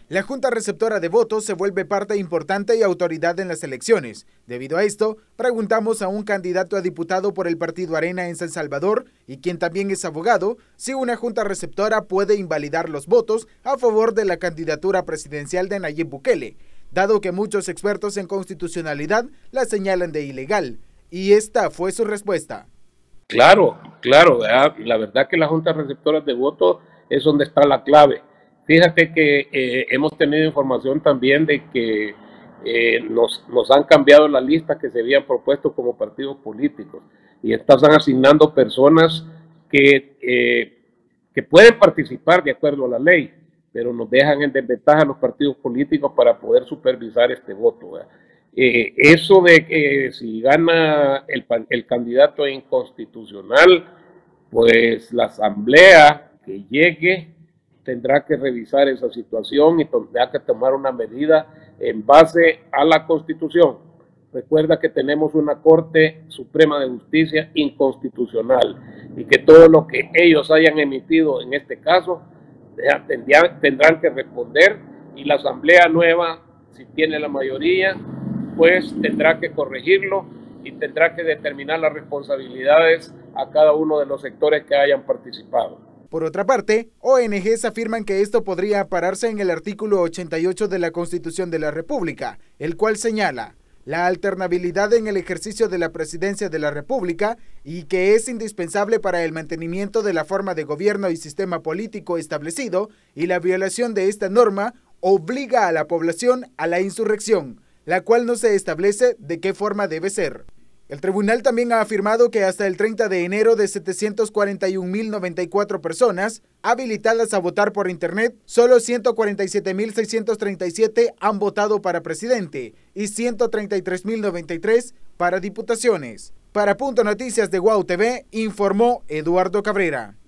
La Junta Receptora de Votos se vuelve parte importante y autoridad en las elecciones. Debido a esto, preguntamos a un candidato a diputado por el Partido Arena en San Salvador, y quien también es abogado, si una Junta Receptora puede invalidar los votos a favor de la candidatura presidencial de Nayib Bukele, dado que muchos expertos en constitucionalidad la señalan de ilegal. Y esta fue su respuesta. Claro, ¿verdad? La verdad que las juntas receptoras de votos es donde está la clave. Fíjate que hemos tenido información también de que nos han cambiado la lista que se habían propuesto como partidos políticos y están asignando personas que pueden participar de acuerdo a la ley, pero nos dejan en desventaja a los partidos políticos para poder supervisar este voto, ¿verdad? Eso de que si gana el candidato inconstitucional, pues la asamblea que llegue tendrá que revisar esa situación y tendrá que tomar una medida en base a la Constitución. Recuerda que tenemos una Corte Suprema de Justicia inconstitucional y que todo lo que ellos hayan emitido en este caso tendrán que responder, y la asamblea nueva, si tiene la mayoría, pues tendrá que corregirlo y tendrá que determinar las responsabilidades a cada uno de los sectores que hayan participado. Por otra parte, ONGs afirman que esto podría pararse en el artículo 88 de la Constitución de la República, el cual señala la alternabilidad en el ejercicio de la presidencia de la República y que es indispensable para el mantenimiento de la forma de gobierno y sistema político establecido, y la violación de esta norma obliga a la población a la insurrección, la cual no se establece de qué forma debe ser. El tribunal también ha afirmado que hasta el 30 de enero de 741.094 personas habilitadas a votar por Internet, solo 147.637 han votado para presidente y 133.093 para diputaciones. Para Punto Noticias de Guau TV, informó Eduardo Cabrera.